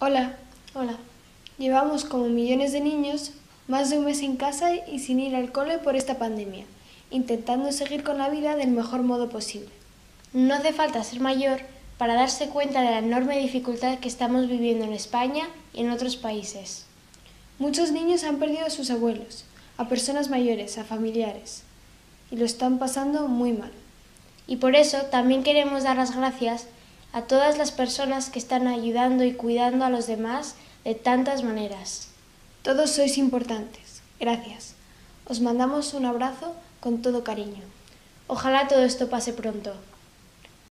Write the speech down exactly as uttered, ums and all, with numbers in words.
Hola, Hola. llevamos como millones de niños más de un mes en casa y sin ir al cole por esta pandemia, intentando seguir con la vida del mejor modo posible. No hace falta ser mayor para darse cuenta de la enorme dificultad que estamos viviendo en España y en otros países. Muchos niños han perdido a sus abuelos, a personas mayores, a familiares, y lo están pasando muy mal. Y por eso también queremos dar las gracias a todas las personas que están ayudando y cuidando a los demás de tantas maneras. Todos sois importantes. Gracias. Os mandamos un abrazo con todo cariño. Ojalá todo esto pase pronto.